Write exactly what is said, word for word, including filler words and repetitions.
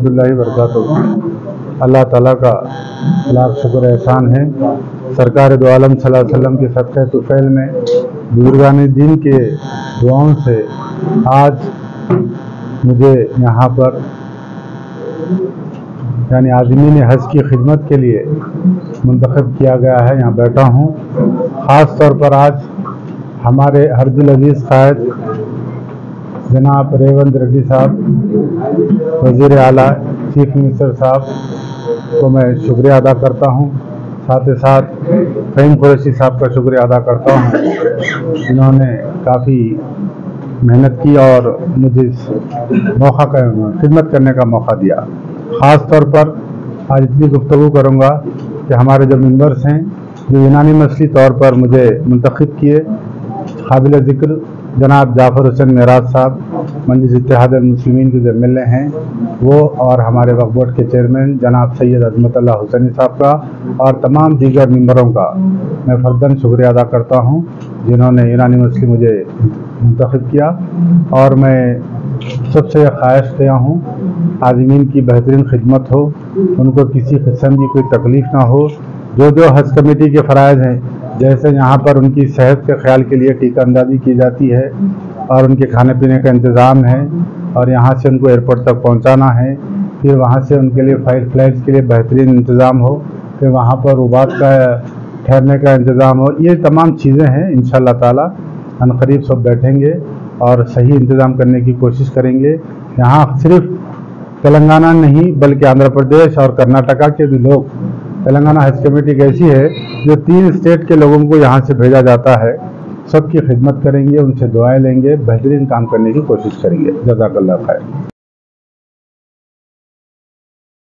अल्लाह बरकातुहू। अल्लाह ताला का लाख शुक्र एहसान है। सरकार दो आलम सल्लल्लाहु अलैहि वसल्लम के सदक़े तुफ़ैल में बुजुर्गान दीन के दुआओं से आज मुझे यहाँ पर यानी आज़मीन हज की खिदमत के लिए मुंतखब किया गया है। यहाँ बैठा हूँ। ख़ास तौर पर आज हमारे हर्जुल अजीज़ क़ायद जनाब रेवंत रेड्डी साहब, वज़ीर आला चीफ मिनिस्टर साहब को मैं शुक्रिया अदा करता हूँ। साथ ही साथ फ़हीम कुरैशी साहब का शुक्रिया अदा करता हूँ, जिन्होंने काफ़ी मेहनत की और मुझे इस मौका का खिदमत करने का मौका दिया। ख़ास तौर पर आज इतनी गुफ्तगू करूँगा कि हमारे जो मेंबर्स हैं जो यूनानी मसली तौर पर मुझे मुंतखब किए, काबिल ज़िक्र जनाब जाफ़र हुसैन मेराज साहब, मजलिस इत्तेहाद मुस्लिमीन के जो एम एल ए हैं वो, और हमारे वक्फ बोर्ड के चेयरमैन जनाब सैयद अज़मतुल्लाह हुसैनी साहब का और तमाम दीगर मेंबरों का मैं फ़र्दन शुक्रिया अदा करता हूँ, जिन्होंने यूनानी मसली मुझे मुंतखब किया। और मैं सबसे ख्वाहिश किया हूँ आज़मीन की बेहतरीन खिदमत हो, उनको किसी किस्म की कोई तकलीफ़ ना हो। जो जो हज कमेटी के फ़राइज़ हैं, जैसे यहाँ पर उनकी सेहत के ख्याल के लिए टीका अंदाज़ी की जाती है और उनके खाने पीने का इंतज़ाम है, और यहाँ से उनको एयरपोर्ट तक पहुँचाना है, फिर वहाँ से उनके लिए फ्लाइट फ्लाइट्स के लिए बेहतरीन इंतज़ाम हो, फिर वहाँ पर रुबात का ठहरने का इंतज़ाम हो, ये तमाम चीज़ें हैं। इंशाअल्लाह ताला अनक़रीब सब बैठेंगे और सही इंतज़ाम करने की कोशिश करेंगे। यहाँ सिर्फ तेलंगाना नहीं बल्कि आंध्र प्रदेश और कर्नाटका के भी लोग, तेलंगाना हज कमेटी एक ऐसी है जो तीन स्टेट के लोगों को यहाँ से भेजा जाता है, सबकी खिदमत करेंगे, उनसे दुआएं लेंगे, बेहतरीन काम करने की कोशिश करेंगे। जज़ाकल्लाह खैर।